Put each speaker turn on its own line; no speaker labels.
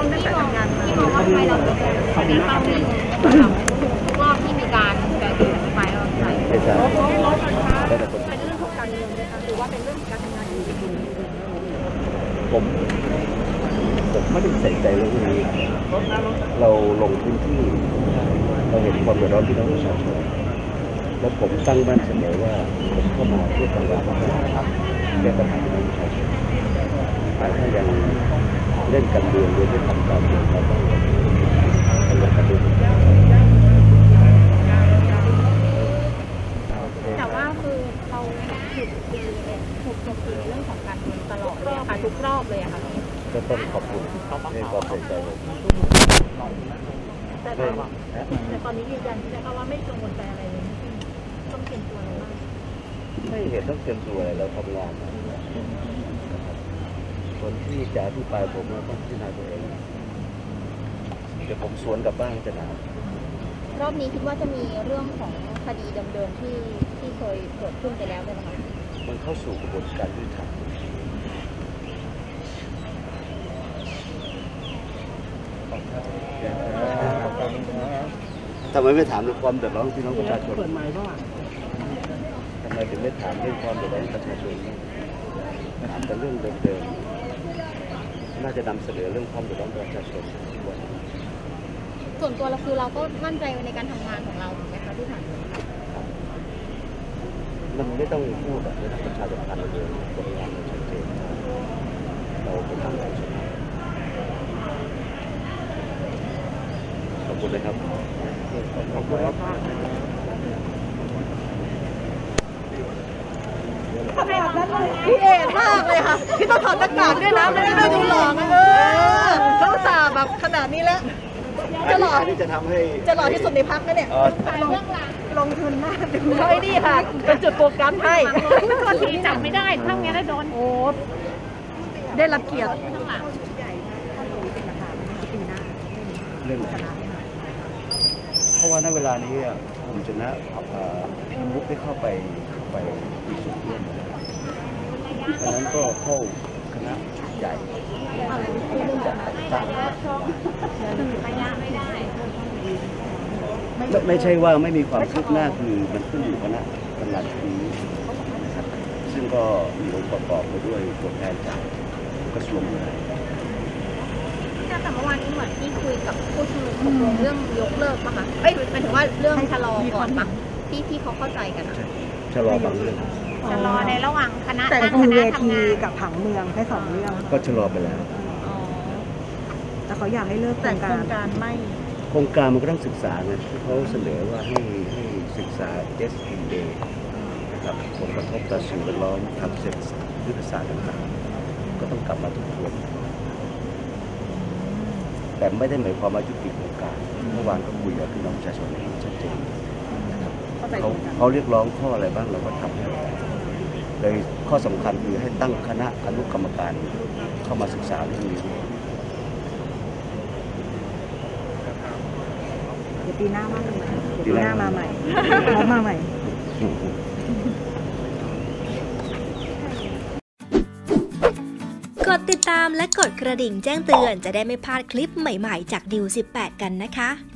ตั้งแต่ทำงานมาที่มองว่าไทยเราเป็นเป้าหมายทุกรอบที่มีการแบ่งเป็นไฟล์ใส่เป็นเรื่องของการเงินนะคะหรือว่าเป็นเรื่องของการทำงานอยู่
ผมไม่ได้ใส่ใจเรื่องนี้เราลงพื้นที่เราเห็นความเดือดร้อนที่น้องประชาชนแล้วผมตั้งมั่นเสมอว่าผมเข้ามาเพื่อทำงานแก้ปัญหาพี่น้องประชาชนถ้ายังเล่นการเมืองโดยไม่ทำการเมืองเราต้องทำการเมือง
แต่ว่าคือเราถูกโจมตีในเรื่องของการเมืองตลอดเลยค่ะทุกรอบเลยค่ะ
ก็ต้องขอบคุณในความใส่ใจเลย
แต่ตอนนี้ยืนยันใช่ไหมคะว่าไม่กังวลใจอะไรเลยต้องเตรียมตัวอะไรบ้าง
ไม่เห็นต้องเตรียมตัวอะไรเราทำงานคนที่จะอธิบายผมเราต้องพิจารณาตัวเองเดี๋ยวผมสวนกลับบ้านจะหนาว
รอบนี้คิดว่าจะมีเรื่องของคดีเดิมๆที่เคยเกิดขึ้นไปแล้วได้ไหมคะ
มันเข้าสู่กระบวนการยุติธรรมทำไมไม่ถามเรื่องความเดือดร้อนพี่น้องประชาชนทำไมถึงไม่ถามเรื่องความเดือดร้อนประชาชนถามแต่เรื่องเดิมๆน่าจะนำเสนอเรื่องความเดือดร้อนประชาชนด้วย
ส่วนตัวเราคือเราก็มั่นใจในการทำงานของเราถูกไหมคะที่ผ่านมา
มันไม่ต้องพูดไม่ต้องประชาสัมพันธ์เลยผลงานเราชัดเจนเราไปทำอะไรชนะขอบคุณเลยครับขอบคุณครับ
พี่เอกมากเลยค่ะพี่ต้องถอดหน้ากากด้วยนะไม่ได้ดูหล่อเขาสาแบบขนาดนี้แล้วจะหล่อ
ที่จะทำให้
จะหล่อที่สุดในพักนะเนี่ยลงทุนมากดูเฮ้ยนี่ค่ะเป็นจุดโฟกัสให้คนที่จับไม่ได้ทั้งนี้แล้วโดนโอ้ได้รับเกียรติ
เพราะว่าณเวลานี้ผมชนะพี่มุกได้เข้าไปมีส่วนร่วมเพราะนั้นก็เข้าคณะใหญ่ไม่ใช่ว่าไม่มีความคืบหน้าคือมันขึ้นอยู่คณะกรรมการนี้ซึ่งก็มีองค์ประกอบไปด้วยตัวแทนจากกระทรวง
แต่เมื่อวานนี้เหมือนที่คุยกับผู้ชุมนุมตกลงเรื่องยกเลิกป่ะคะหมายถึงว่าเรื่องชะลอก่อนป่ะที่เขาเข้าใจกันอะ
ชะลอบางเรื่อง
ชะลอในระหว่างคณะ
แต่คือเวทีกับผังเมืองแค่2 เรื่อง
ก็ชะลอไปแล้ว
แต่เขาอยากให้เลิกแต่โครงการไม่
โครงการมันก็ต้องศึกษาไงเขาเสนอว่าให้ศึกษา SMA นะครับผลกระทบต่อสิ่งแวดล้อมทางเศรษฐศาสตร์ยุทธศาสตร์ต่างๆก็ต้องกลับมาทบทวนแต่ไม่ได้หมายความว่ายุติโครงการเมื่อวานก็คุยกับพี่น้องประชาชนชัดเจนเขาเรียกร้องข้ออะไรบ้างเราก็ทำเลยข้อสำคัญคือให้ตั้งคณะอนุกรรมการเข้ามาศึกษาเรื่องนี้
ปีหน้ามาใหม่ปีหน้ามาใหม่เขามาใหม่
กดติดตามและกดกระดิ่งแจ้งเตือนจะได้ไม่พลาดคลิปใหม่ๆจากดิว18กันนะคะ